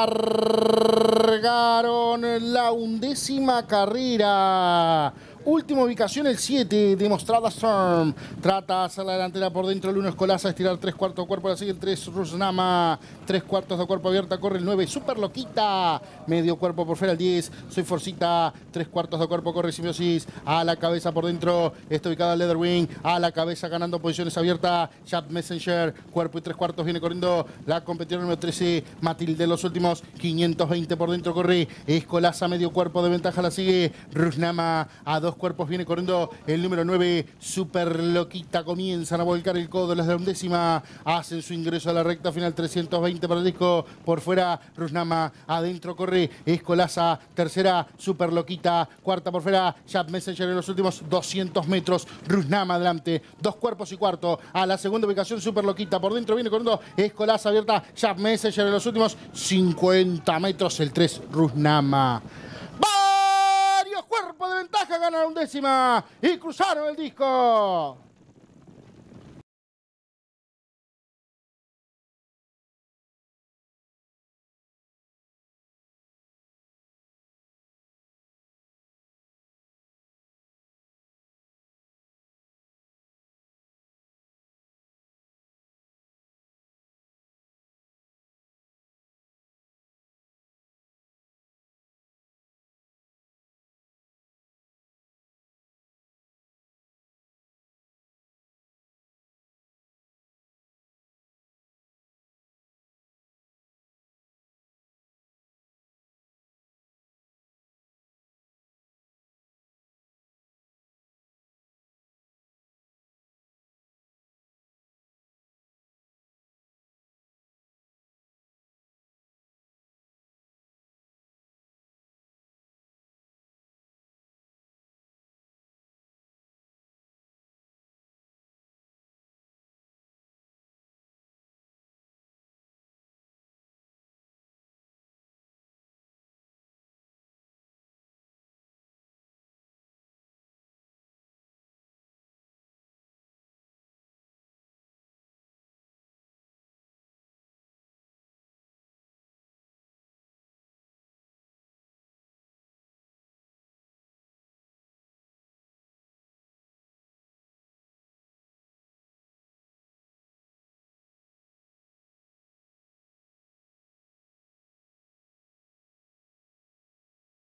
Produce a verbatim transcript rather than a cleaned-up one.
largaron la undécima carrera. Última ubicación el siete, Demostrada Storm. Trata hacia la delantera por dentro el uno Escolaza, estirar tres cuartos de cuerpo, la sigue el tres Rusnama. tres cuartos de cuerpo abierta, corre el nueve Super Loquita. Medio cuerpo por fuera el diez Soy Forcita. tres cuartos de cuerpo, corre Simbiosis. A la cabeza por dentro está ubicada Leatherwing. A la cabeza ganando posiciones abiertas Sharp Messenger. Cuerpo y tres cuartos viene corriendo la competidora número trece Matilde. Los últimos quinientos veinte por dentro corre Escolaza. Medio cuerpo de ventaja la sigue Rusnama. A dos cuerpos viene corriendo el número nueve Super Loquita. Comienzan a volcar el codo las de la undécima. Hacen su ingreso a la recta final. Trescientos veinte para el disco. Por fuera Rusnama. Adentro corre Escolaza. Tercera Super Loquita. Cuarta por fuera Sharp Messenger en los últimos doscientos metros. Rusnama adelante. Dos cuerpos y cuarto. A la segunda ubicación Super Loquita. Por dentro viene corriendo Escolaza abierta. Sharp Messenger en los últimos cincuenta metros. El tres Rusnama. Cuerpo de ventaja, gana la undécima y cruzaron el disco.